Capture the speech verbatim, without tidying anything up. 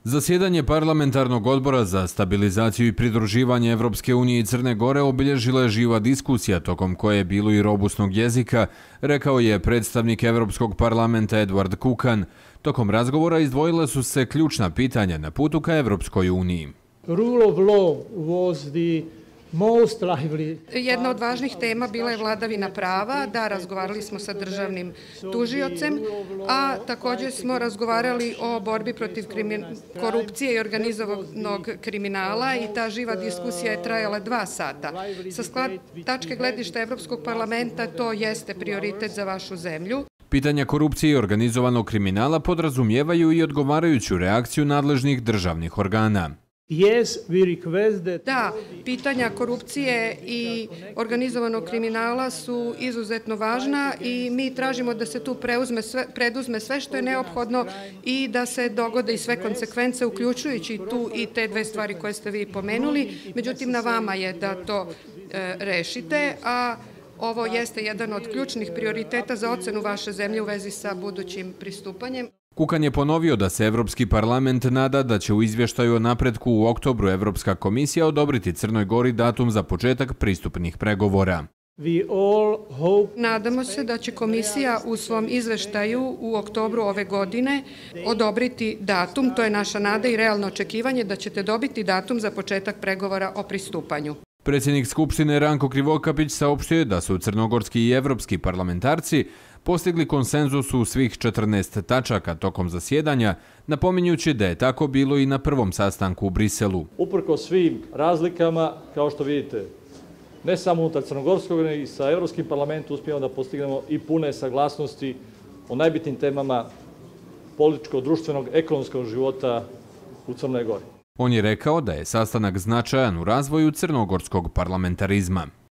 Zasjedanje parlamentarnog odbora za stabilizaciju i pridruživanje Evropske unije i Crne Gore obilježila je živa diskusija tokom koje je bilo i robusnog jezika, rekao je predstavnik Evropskog parlamenta Edward Kukan. Tokom razgovora izdvojila su se ključna pitanja na putu ka Evropskoj uniji. Rule of law was the most lively. Jedna od važnih tema bila je vladavina prava, da razgovarali smo sa državnim tužiocem, a također smo razgovarali o borbi protiv korupcije i organizovanog kriminala i ta živa diskusija je trajala dva sata. Sa tačke gledišta Evropskog parlamenta to jeste prioritet za vašu zemlju. Pitanja korupcije i organizovanog kriminala podrazumijevaju i odgovarajuću reakciju nadležnih državnih organa. Da, pitanja korupcije i organizovanog kriminala su izuzetno važna i mi tražimo da se tu preduzme sve što je neophodno i da se dogode i sve konsekvence, uključujući tu i te dve stvari koje ste vi pomenuli. Međutim, na vama je da to rešite, a ovo jeste jedan od ključnih prioriteta za ocenu vaše zemlje u vezi sa budućim pristupanjem. Kukan je ponovio da se Evropski parlament nada da će u izvještaju o napretku u oktobru Evropska komisija odobriti Crnoj Gori datum za početak pristupnih pregovora. Nadamo se da će komisija u svom izveštaju u oktobru ove godine odobriti datum, to je naša nada i realno očekivanje da ćete dobiti datum za početak pregovora o pristupanju. Predsjednik Skupštine Ranko Krivokapić saopštio je da su crnogorski i evropski parlamentarci postigli konsenzus u svih četrnaest tačaka tokom zasjedanja, napominjući da je tako bilo i na prvom sastanku u Briselu. Uprko svim razlikama, kao što vidite, ne samo unutar crnogorskog, nego i sa Evropskim parlamentom uspijemo da postignemo i pune saglasnosti o najbitnim temama političkog, društvenog, ekonomskog života u Crnoj Gori. On je rekao da je sastanak značajan u razvoju crnogorskog parlamentarizma.